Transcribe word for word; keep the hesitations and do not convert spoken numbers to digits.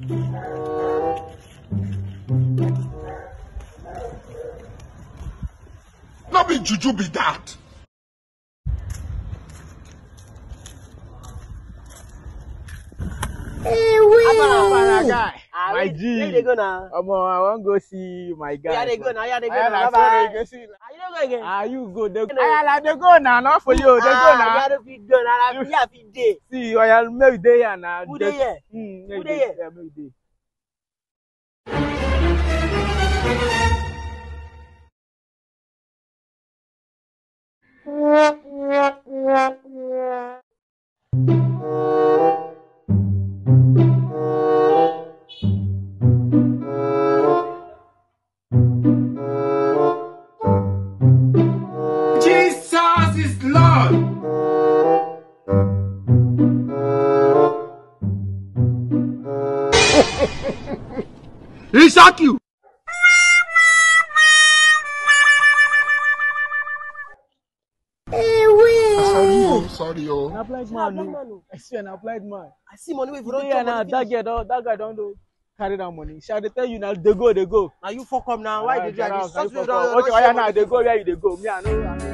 Not be juju be that. Hey, wait. Guy. Ah, My wait, G. where they go now? Um, I want go see my guy. Yeah, they go now. Yeah, they go I now. like Bye bye. go see. Ah, you don't go again. Ah, you go. They, You know. I like they go now. Not for you. They go Ah, now. yeah, they fit go now. You- Yeah, fit day. See, I am maybe they here now. Who they here? Hmm. Who they here? Yeah, maybe they. Jesus is Lord. He shock you. Hey, wait. Sorry, oh, sorry, An oh. applied See that man. black no. man, oh. I see an applied man. I see money if you don't Yeah, chop now money that finish. guy don't that guy don't do carry that money. Shall they tell you now? They go, they go. Now you fuck up now. Why Ah, they do get that? out, This can you such way fuck don't up? Okay, don't why share now money they go finish. where you they go? Me, I know. I know.